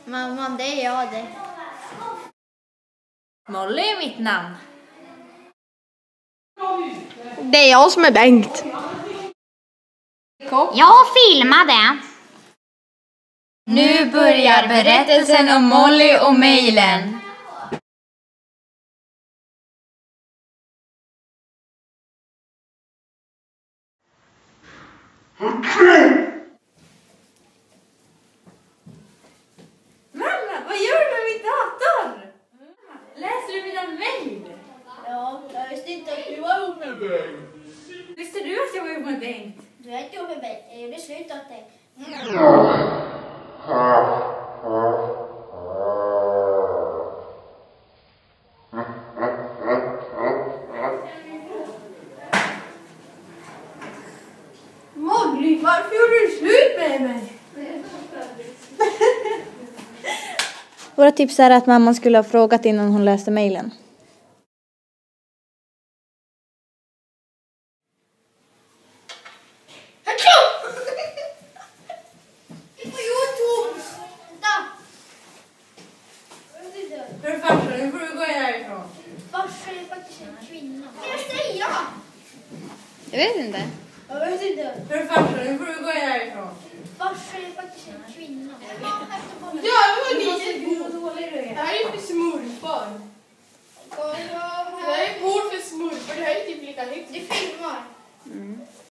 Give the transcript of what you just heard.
Mamma, det är jag det. Molly är mitt namn. Det är jag som är Bengt. Jag filmade. Nu börjar berättelsen om Molly och mejlen. Mamma, vad gör du med min dator? Läser du mina mejl? Ja, jag visste inte att du var ihop med mig. Visste du att jag var ihop med Bengt? Du är inte ihop med mig. Jag gjorde slut åt dig. Molly, varför gjorde du slut med mig? Våra tips är att mamman skulle ha frågat innan hon läste mejlen. För det första, nu får du gå härifrån. Farsa är faktiskt en kvinna. Vad ska jag säga? Jag vet inte. Jag vet inte. För det första, nu får du gå härifrån. Farsa är faktiskt en kvinna. Ja, det var lite. Det här är för smurfar. Det här är mor för smurfar. Det här är typ lika högt. Du filmar. Mm.